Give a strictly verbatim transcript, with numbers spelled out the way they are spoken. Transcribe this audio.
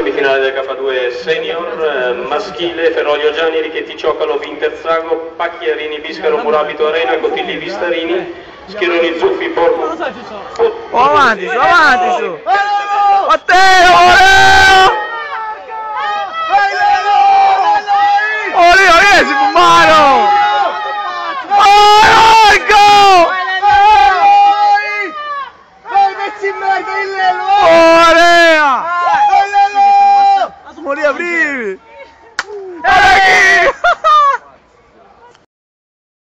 semifinale del K due Senior, maschile, Ferrolio Gianni, Richetti Cioccalo, Vinterzago, Pacchiarini, Biscaro, Murabito Arena, Cotilli Vistarini, Schironi Zuffi, Porco. Oh, avanti, su, avanti, su! Matteo, Leo! Oh, Leo, vieni, Fumaro! Oh, Leo! Oh, Leo! Morì a aprire!